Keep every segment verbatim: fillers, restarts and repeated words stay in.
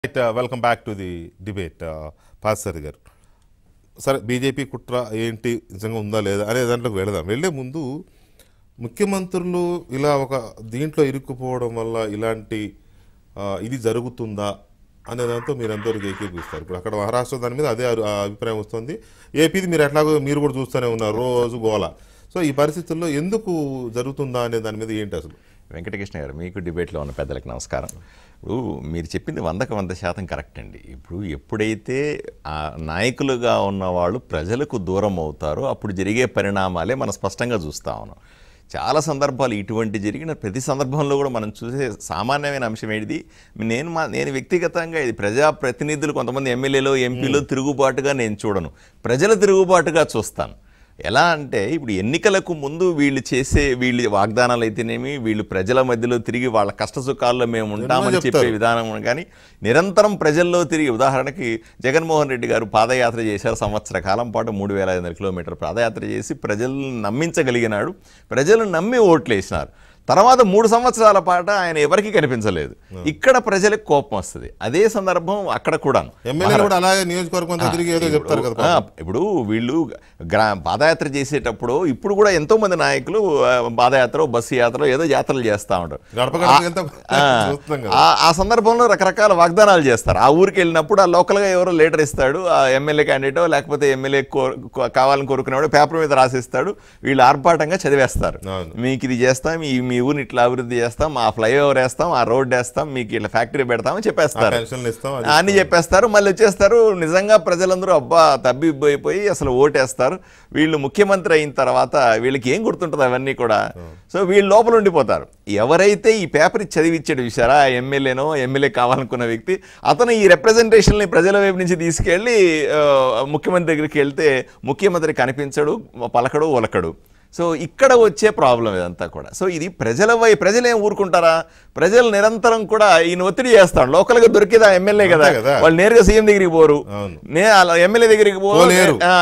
Right, uh, welcome back to the debate. Uh, Parthasarathi garu. సరే BJP కుట్ర ఏంటి నిజంగా ఉందా లేదా అనే దాంట్లోకి వెళదాం. వెళ్ళే ముందు ముఖ్యమంత్రులు ఇలా ఒక దీంట్లో ఇరుక్కుపోవడం వల్ల ఇలాంటి ఇది జరుగుతుందా అనే దాంతో మీరు ఎంతవరకు ఏకీపిస్తారు? ఇప్పుడు అక్కడ మహారాష్ట్ర దాని మీద అదే అభిప్రాయం వస్తుంది. ఏపీది మీరు ఎట్లాగో మీరు కూడా చూస్తూనే ఉన్నారు రోజు గోల. సో ఈ పరిస్థితుల్లో ఎందుకు జరుగుతుందా అనే దాని మీద ఏంటి అసలు? వెంకటకృష్ణ గారు, మీకు డిబేట్లో ఉన్న పెద్దలకు నమస్కారం. ఇప్పుడు మీరు చెప్పింది వందకు వంద శాతం కరెక్ట్ అండి. ఇప్పుడు ఎప్పుడైతే ఆ నాయకులుగా ఉన్నవాళ్ళు ప్రజలకు దూరం అవుతారో అప్పుడు జరిగే పరిణామాలే మనం స్పష్టంగా చూస్తా ఉన్నాం. చాలా సందర్భాలు ఇటువంటి జరిగిన ప్రతి సందర్భంలో కూడా మనం చూసే సామాన్యమైన అంశం ఏంటిది, నేను మా నేను వ్యక్తిగతంగా ఇది ప్రజాప్రతినిధులు కొంతమంది ఎమ్మెల్యేలు ఎంపీలు తిరుగుబాటుగా నేను చూడను, ప్రజల తిరుగుబాటుగా చూస్తాను. ఎలా అంటే ఇప్పుడు ఎన్నికలకు ముందు వీళ్ళు చేసే వీళ్ళు వాగ్దానాలు అయితేనేమి, వీళ్ళు ప్రజల మధ్యలో తిరిగి వాళ్ళ కష్టసుఖాల్లో మేము ఉంటామని చెప్పే విధానం కానీ నిరంతరం ప్రజల్లో తిరిగి, ఉదాహరణకి జగన్మోహన్ రెడ్డి గారు పాదయాత్ర చేశారు, సంవత్సర కాలం పాటు మూడు వేల ఐదు వందల కిలోమీటర్ పాదయాత్ర చేసి ప్రజలను నమ్మించగలిగినాడు. ప్రజలు నమ్మి ఓట్లు వేసినారు. తర్వాత మూడు సంవత్సరాల పాటు ఆయన ఎవరికి కనిపించలేదు. ఇక్కడ ప్రజలకు కోపం వస్తుంది. అదే సందర్భం అక్కడ కూడా ఇప్పుడు వీళ్ళు గ్రా పాదయాత్ర చేసేటప్పుడు ఇప్పుడు కూడా ఎంతో మంది నాయకులు పాదయాత్ర బస్సు యాత్ర ఏదో యాత్రలు చేస్తూ ఉంటారు. ఆ సందర్భంలో రకరకాల వాగ్దానాలు చేస్తారు. ఆ ఊరికి వెళ్ళినప్పుడు ఆ లోకల్గా ఎవరో లీడర్ ఇస్తాడు, ఆ ఎమ్మెల్యే క్యాండిడేటో లేకపోతే ఎమ్మెల్యే కావాలని కోరుకునేవాడు పేపర్ మీద రాసిస్తాడు. వీళ్ళు ఆర్భాటంగా చదివేస్తారు, మీకు ఇది చేస్తాం, మీ ఊరిని ఇట్లా అభివృద్ధి చేస్తాం, ఆ ఫ్లైఓవర్ వేస్తాం, ఆ రోడ్ వేస్తాం, మీకు ఇట్లా ఫ్యాక్టరీ పెడతామని చెప్పేస్తారు, అన్ని చెప్పేస్తారు. మళ్ళీ వచ్చేస్తారు. నిజంగా ప్రజలందరూ అబ్బా తబ్బిబ్బైపోయి అసలు ఓటేస్తారు. వీళ్ళు ముఖ్యమంత్రి అయిన తర్వాత వీళ్ళకి ఏం గుర్తుంటుంది అవన్నీ కూడా. సో వీళ్ళు లోపల ఉండిపోతారు. ఎవరైతే ఈ పేపర్ చదివిచ్చాడు చూసారా, ఎమ్మెల్యేనో ఎమ్మెల్యే కావాలనుకున్న వ్యక్తి, అతను ఈ రిప్రజెంటేషన్ని ప్రజల వైపు నుంచి తీసుకెళ్ళి ముఖ్యమంత్రి దగ్గరికి వెళ్తే ముఖ్యమంత్రి కనిపించడు, పలకడు, ఒలకడు. సో ఇక్కడ వచ్చే ప్రాబ్లం ఇదంతా కూడా. సో ఇది ప్రజల వై ప్రజలేం ఊరుకుంటారా? ప్రజలు నిరంతరం కూడా ఈయన ఒత్తిడి చేస్తాడు. లోకల్గా దొరికేదా ఎమ్మెల్యే కదా, వాళ్ళు నేరుగా సీఎం దగ్గరికి పోరు, ఎమ్మెల్యే దగ్గరికి పోరు,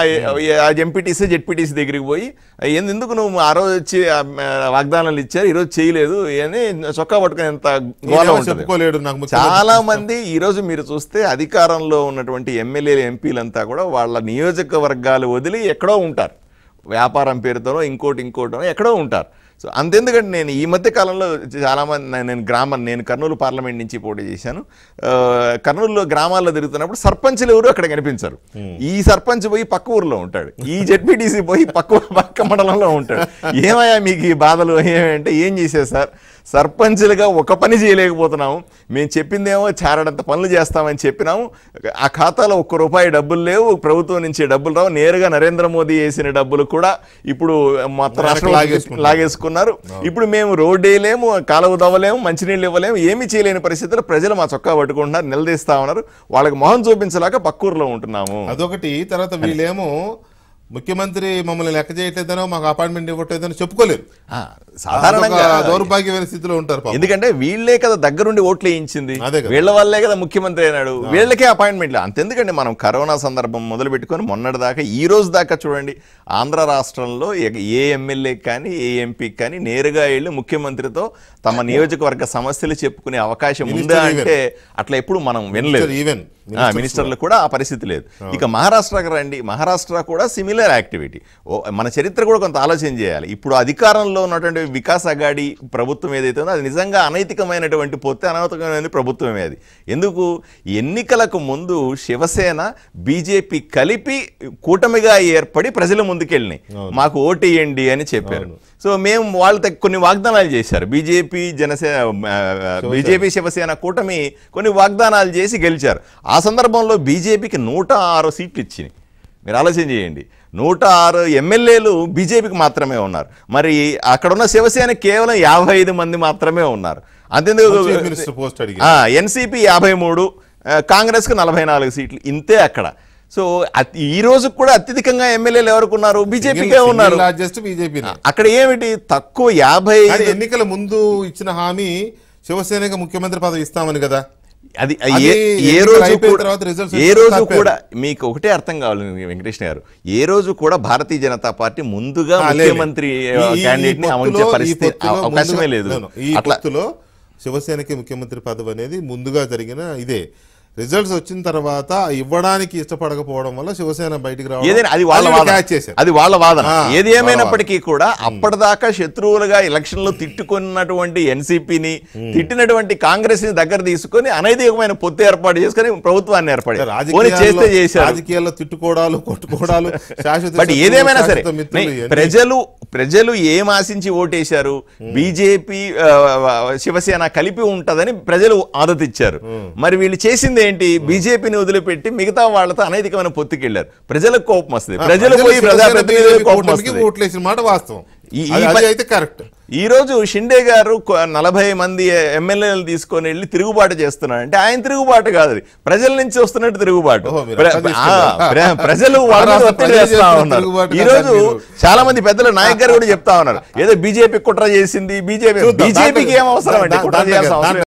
ఎంపీటీసీ జెడ్పీటీసీ దగ్గరికి పోయి ఎందుకు నువ్వు ఆ రోజు వచ్చి వాగ్దానాలు ఇచ్చారు ఈరోజు చేయలేదు అని చొక్కా పట్టుకునేంత గోళం ఉంటుంది. చాలా మంది ఈరోజు మీరు చూస్తే అధికారంలో ఉన్నటువంటి ఎమ్మెల్యేలు ఎంపీలంతా కూడా వాళ్ళ నియోజకవర్గాలు వదిలి ఎక్కడో ఉంటారు, వ్యాపారం పేరుతోనో ఇంకోటి ఇంకోటో ఎక్కడో ఉంటారు. సో అంతెందుకంటే నేను ఈ మధ్య కాలంలో చాలామంది నేను గ్రామం నేను కర్నూలు పార్లమెంట్ నుంచి పోటీ చేశాను. కర్నూలులో గ్రామాల్లో తిరుగుతున్నప్పుడు సర్పంచ్లు ఎవరు అక్కడ కనిపించరు. ఈ సర్పంచ్ పోయి పక్క ఊర్లో ఉంటాడు, ఈ జెడ్పీటీసీ పోయి పక్క పక్క మండలంలో ఉంటాడు. ఏమయ్యా మీకు ఈ బాధలు ఏమంటే, ఏం చేశారు సార్, సర్పంచ్లుగా ఒక పని చేయలేకపోతున్నాము, మేము చెప్పిందేమో చారడంత పనులు చేస్తామని చెప్పినాము, ఆ ఖాతాలో ఒక్క రూపాయి డబ్బులు లేవు, ప్రభుత్వం నుంచి డబ్బులు రావు, నేరుగా నరేంద్ర మోదీ వేసిన డబ్బులు కూడా ఇప్పుడు మొత్తం రాష్ట్రం లాగేసుకున్నారు. ఇప్పుడు మేము రోడ్డు వేయలేము, కాలువ దవ్వలేము, మంచినీళ్ళు ఇవ్వలేము, ఏమీ చేయలేని పరిస్థితుల్లో ప్రజలు మా చొక్కా పట్టుకుంటున్నారు, నిలదీస్తా ఉన్నారు. వాళ్ళకి మొహం చూపించలేక పక్కూరులో ఉంటున్నాము. అదొకటి. తర్వాత వీళ్ళేమో ముఖ్యమంత్రి మమ్మల్ని లెక్క చేయట్లేదనో మాకు అపాయింట్మెంట్ ఇవ్వట్లేదని చెప్పుకోలేరు. సాధారణంగా దౌర్భాగ్యమైన స్థితిలో ఉంటారు. ఎందుకంటే వీళ్లే కదా దగ్గరుండి ఓట్లు వేయించింది, వీళ్ల వల్లే కదా ముఖ్యమంత్రి అయినాడు, వీళ్ళకే అపాయింట్మెంట్లు. అంతెందుకండి, మనం కరోనా సందర్భం మొదలు పెట్టుకొని మొన్నటి దాకా ఈ రోజు దాకా చూడండి, ఆంధ్ర రాష్ట్రంలో ఏ ఎమ్మెల్యేకి కానీ ఏ ఎంపీకి కానీ నేరుగా వెళ్ళి ముఖ్యమంత్రితో తమ నియోజకవర్గ సమస్యలు చెప్పుకునే అవకాశం ఉందా అంటే అట్లా ఎప్పుడు మనం వినలేదు. ఈవెన్ మినిస్టర్లు కూడా ఆ పరిస్థితి లేదు. ఇక మహారాష్ట్రకు రండి, మహారాష్ట్ర కూడా సిమిలర్ యాక్టివిటీ. మన చరిత్ర కూడా కొంత ఆలోచన చేయాలి. ఇప్పుడు అధికారంలో ఉన్నటువంటి వికాస్ అఘాడి ప్రభుత్వం ఏదైతే ఉందో అది నిజంగా అనైతికమైనటువంటి పోతే అనైతికమైన ప్రభుత్వమే అది. ఎందుకు, ఎన్నికలకు ముందు శివసేన బీజేపీ కలిపి కూటమిగా ఏర్పడి ప్రజల ముందుకెళ్ళినాయి, మాకు ఓటేయండి అని చెప్పారు. సో మేము వాళ్ళు కొన్ని వాగ్దానాలు చేశారు. బీజేపీ జనసేన బీజేపీ శివసేన కూటమి కొన్ని వాగ్దానాలు చేసి గెలిచారు. ఆ సందర్భంలో బీజేపీకి నూట ఆరు సీట్లు ఇచ్చినాయి. మీరు ఆలోచన చేయండి, నూట ఆరు ఎమ్మెల్యేలు బీజేపీకి మాత్రమే ఉన్నారు. మరి అక్కడున్న శివసేన కేవలం యాభై ఐదు మంది మాత్రమే ఉన్నారు. అంతేందుకు ఎన్సీపీ యాభై మూడు, కాంగ్రెస్కి నలభై నాలుగు సీట్లు, ఇంతే అక్కడ. సో ఈ రోజు కూడా అత్యధికంగా ఎమ్మెల్యేలు ఎవరికి ఉన్నారు, బీజేపీకే ఉన్నారు. అక్కడ ఏమిటి తక్కువ, యాభై ఎన్నికల ముందు ఇచ్చిన హామీ శివసేనకి ముఖ్యమంత్రి పదవి ఇస్తామని కదా, అది ఏ రోజు ఏ రోజు కూడా మీకు ఒకటే అర్థం కావాలి వెంకటేష్ గారు, ఏ రోజు కూడా భారతీయ జనతా పార్టీ ముందుగా ముఖ్యమంత్రి క్యాండిడేట్ ని అమర్చే పరిస్థితి అవకాశమే లేదు. అట్లా శివసేనకి ముఖ్యమంత్రి పదవి అనేది ముందుగా జరిగిన ఇదే. రిజల్ట్స్ వచ్చిన తర్వాత ఇవ్వడానికి ఇష్టపడకపోవడం వల్ల శివసేన బయటికి ఏదైనా అది వాళ్ళ వాదన అది వాళ్ళ వాదన ఏది ఏమైనప్పటికీ కూడా అప్పటిదాకా శత్రువులుగా ఎలక్షన్లో తిట్టుకున్నటువంటి ఎన్సీపీని తిట్టినటువంటి కాంగ్రెస్ ని దగ్గర తీసుకొని అనైతికమైన పొత్తు ఏర్పాటు చేసుకుని ప్రభుత్వాన్ని ఏర్పాటు చేస్తే చేశారు. రాజకీయాల్లో తిట్టుకోవడాలు కొట్టుకోవడాలు శాశ్వత. బట్ ఏదేమైనా సరే ప్రజలు ప్రజలు ఏం ఆశించి ఓటేశారు? బీజేపీ శివసేన కలిపి ఉంటదని ప్రజలు ఆదత ఇచ్చారు. మరి వీళ్ళు చేసింది ఏంటి? బీజేపీని వదిలిపెట్టి మిగతా వాళ్ళతో అనైతికమైన పొత్తుకెళ్లారు. ప్రజలకు కోపం వస్తుంది, ప్రజలు పోయి ప్రజాప్రతినిధులకు కోపం వస్తుంది. ఓట్లేసిన మాట వాస్తవం. అయితే కరెక్ట్. ఈ రోజు షిండే గారు నలభై మంది ఎమ్మెల్యేలు తీసుకొని వెళ్ళి తిరుగుబాటు చేస్తున్నాడు అంటే ఆయన తిరుగుబాటు కాదు, అది ప్రజల నుంచి వస్తున్నట్టు తిరుగుబాటు. ప్రజలు వాళ్ళ ఒత్తిడి చేస్తా ఉన్నారు. ఈ రోజు చాలా మంది పెద్దల నాయక్ గారు కూడా చెప్తా ఉన్నారు ఏదో బీజేపీ కుట్ర చేసింది. బీజేపీ బీజేపీకి ఏం అవసరం అండి కుట్ర చేయాల్సిన అవసరం